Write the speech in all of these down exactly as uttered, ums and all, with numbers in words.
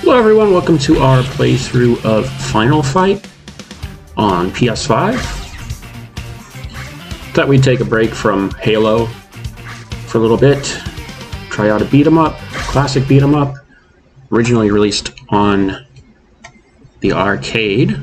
Hello everyone, welcome to our playthrough of Final Fight on P S five. Thought we'd take a break from Halo for a little bit, try out a beat 'em up, classic beat 'em up, originally released on the arcade.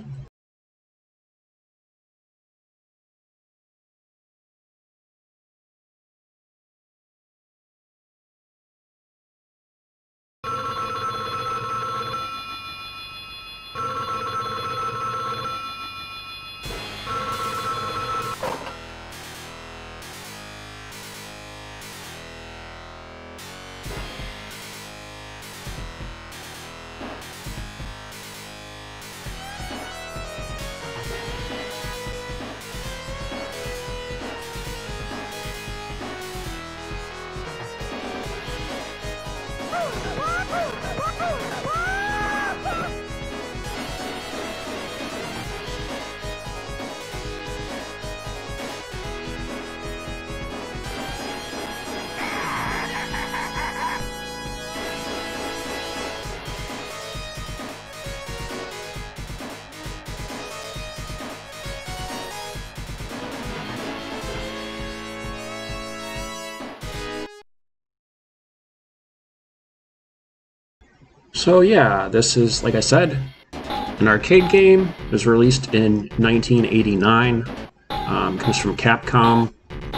So yeah, this is, like I said, an arcade game. It was released in nineteen eighty-nine. Um, comes from Capcom.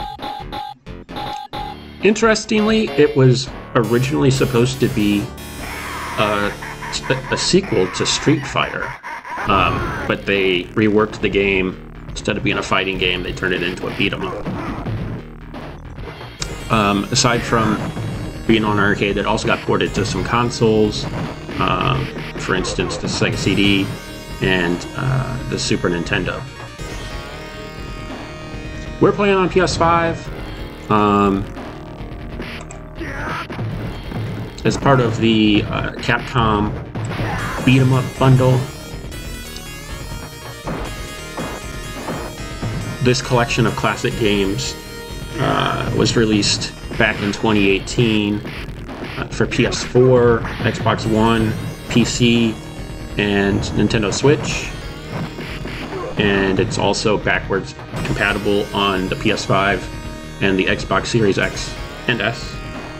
Interestingly, it was originally supposed to be a, a sequel to Street Fighter, um, but they reworked the game. Instead of being a fighting game, they turned it into a beat 'em up. Um, aside from being on arcade, it also got ported to some consoles, uh, for instance the Sega C D and uh, the Super Nintendo. We're playing on P S five um, as part of the uh, Capcom beat 'em up bundle. This collection of classic games uh, was released back in twenty eighteen uh, for P S four, Xbox One, P C, and Nintendo Switch. And it's also backwards compatible on the P S five and the Xbox Series X and S.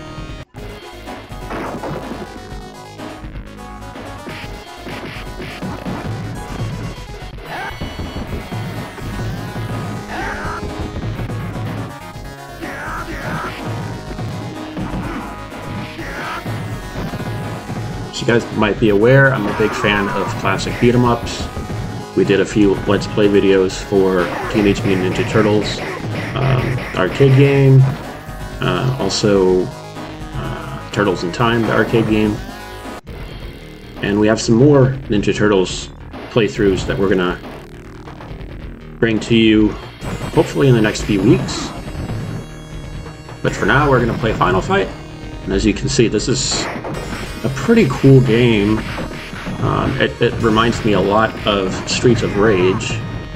As you guys might be aware, I'm a big fan of classic beat 'em ups. We did a few Let's Play videos for Teenage Mutant Ninja Turtles um, arcade game, uh, also uh, Turtles in Time, the arcade game. And we have some more Ninja Turtles playthroughs that we're gonna bring to you hopefully in the next few weeks. But for now, we're gonna play Final Fight. And as you can see, this is a pretty cool game. Um, it, it reminds me a lot of Streets of Rage.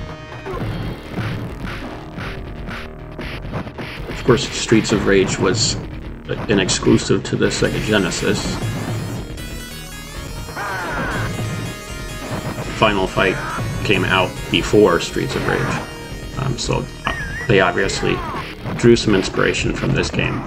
Of course, Streets of Rage was an exclusive to the Sega Genesis. Final Fight came out before Streets of Rage, um, so they obviously drew some inspiration from this game.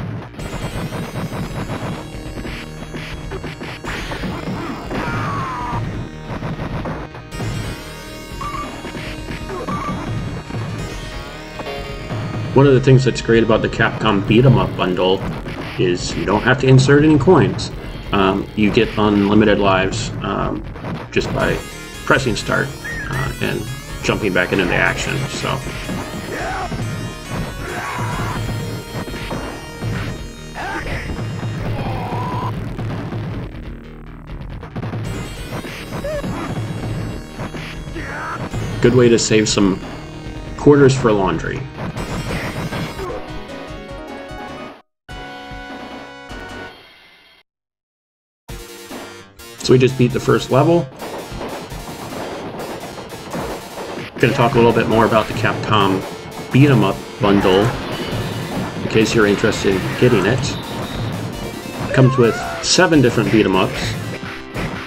One of the things that's great about the Capcom beat 'em up bundle is you don't have to insert any coins. Um, you get unlimited lives um, just by pressing start uh, and jumping back into the action. So. Good way to save some quarters for laundry. So we just beat the first level. I'm going to talk a little bit more about the Capcom beat 'em up bundle in case you're interested in getting it. It comes with seven different beat 'em ups.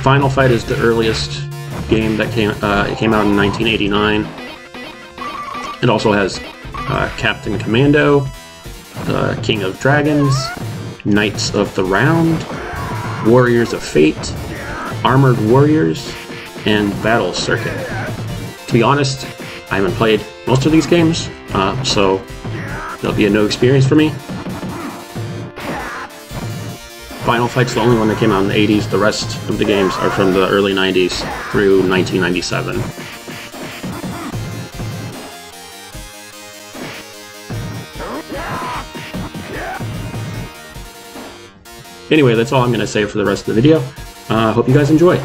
Final Fight is the earliest game that came. Uh, it came out in nineteen eighty-nine. It also has uh, Captain Commando, uh, King of Dragons, Knights of the Round, Warriors of Fate, Armored Warriors, and Battle Circuit. To be honest, I haven't played most of these games, uh, so there'll be a new experience for me. Final Fight's the only one that came out in the eighties. The rest of the games are from the early nineties through nineteen ninety-seven. Anyway, that's all I'm going to say for the rest of the video. I uh, hope you guys enjoy.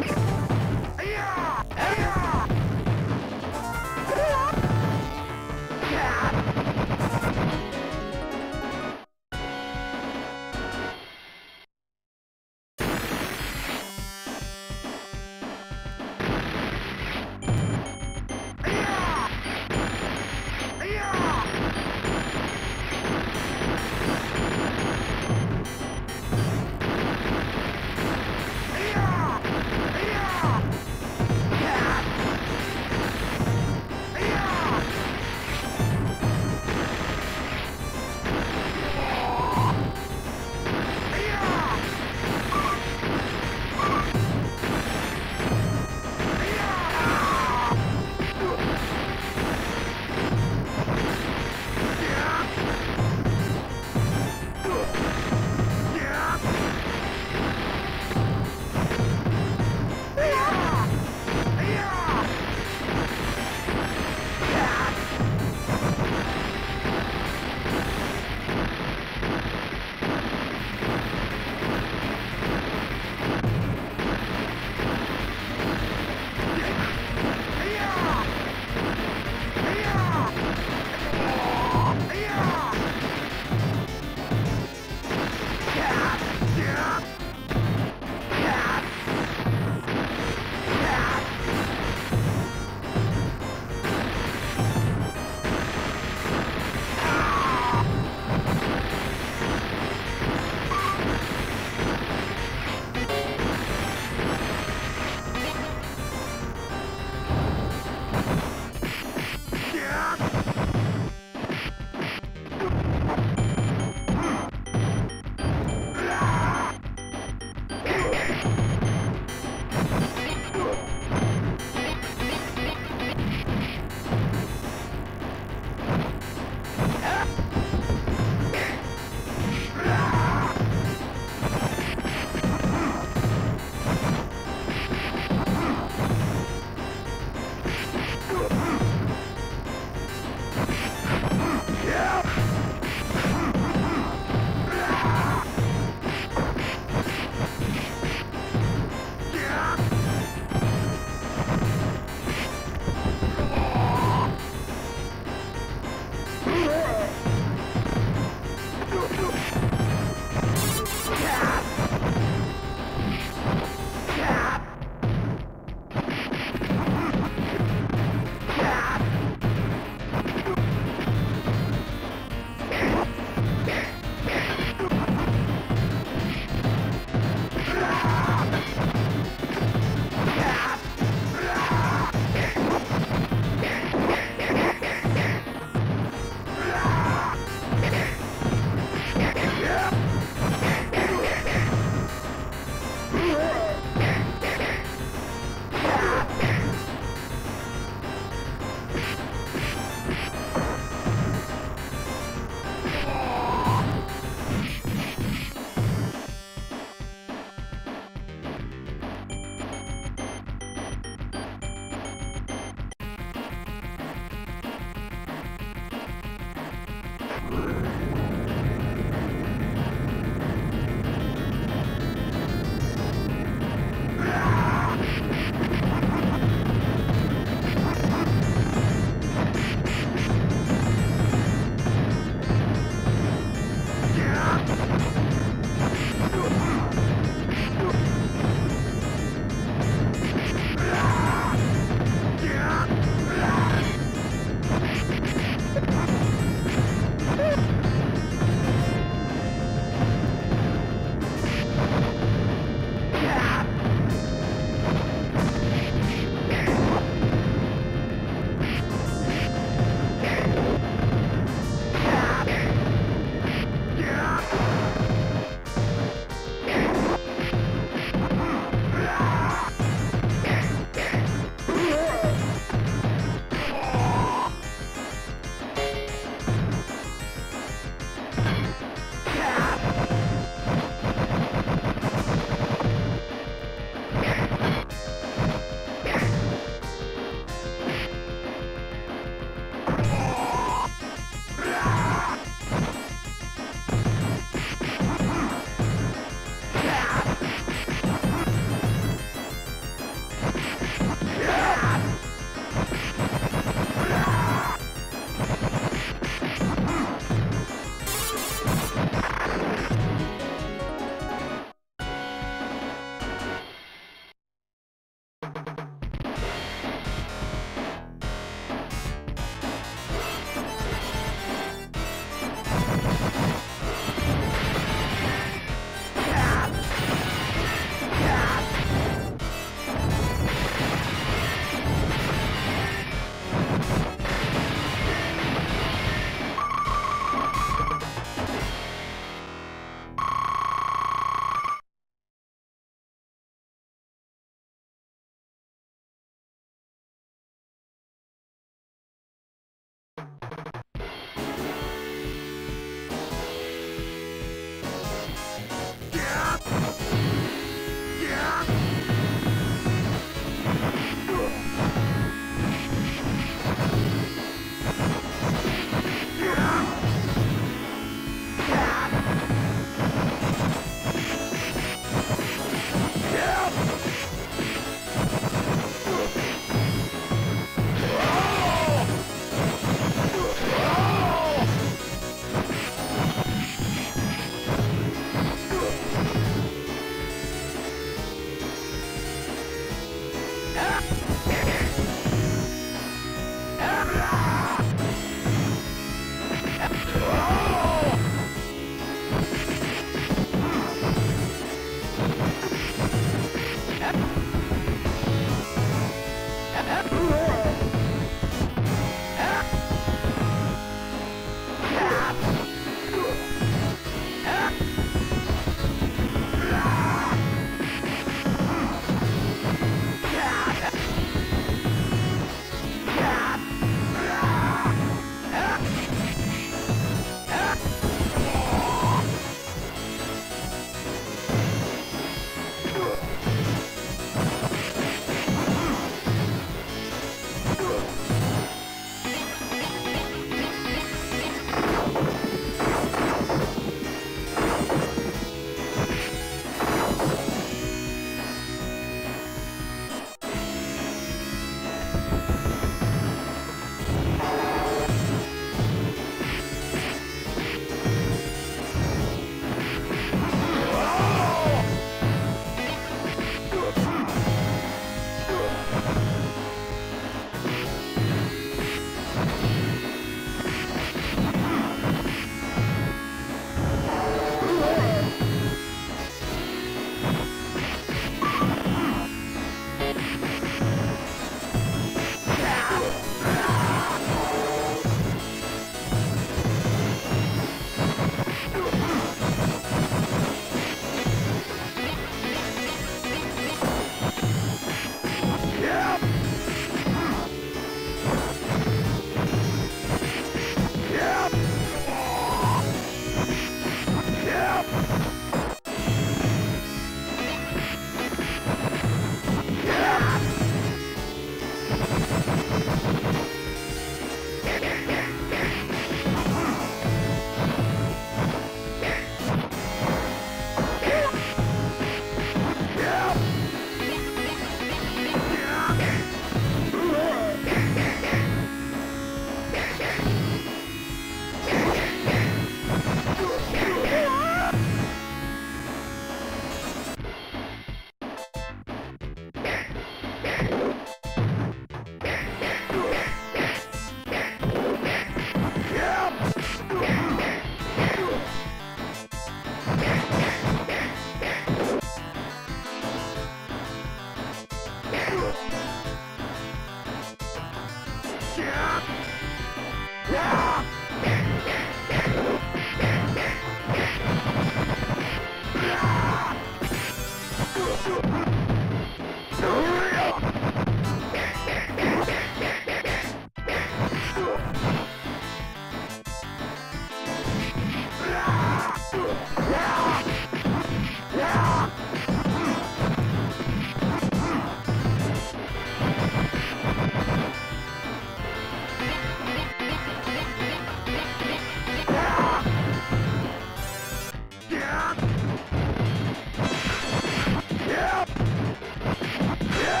Yeah!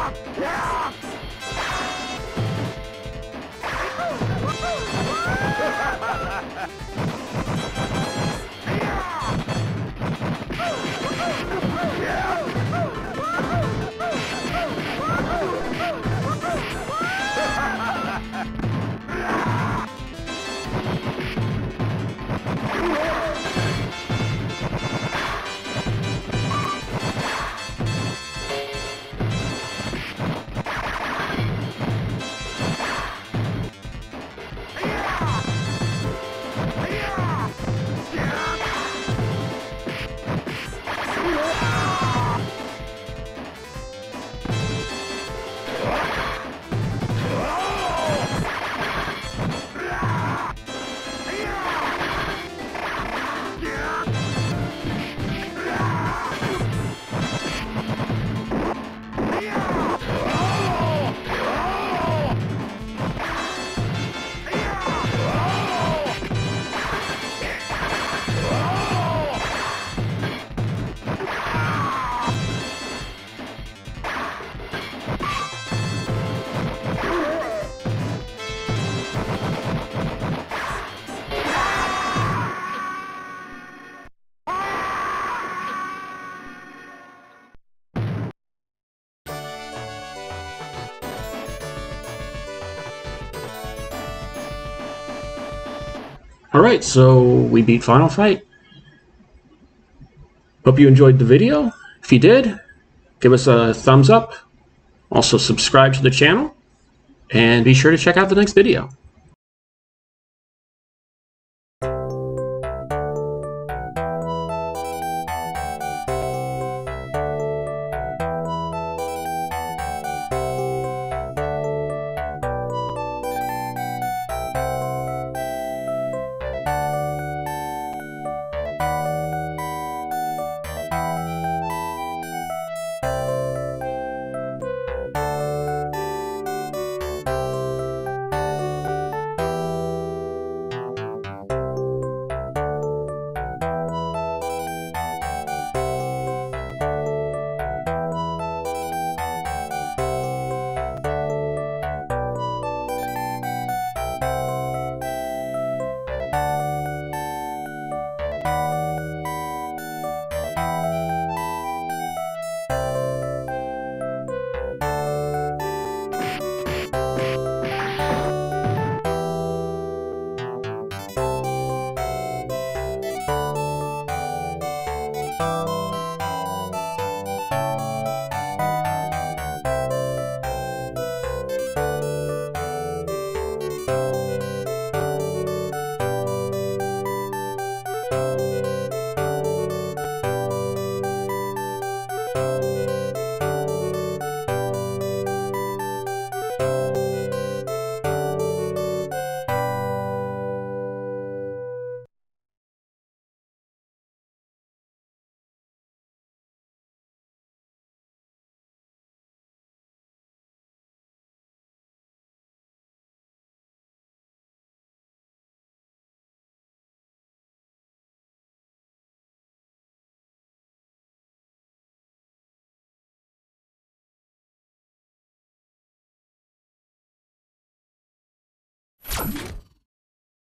Alright, so we beat Final Fight. Hope you enjoyed the video. If you did, give us a thumbs up. Also subscribe to the channel. And be sure to check out the next video. Bye.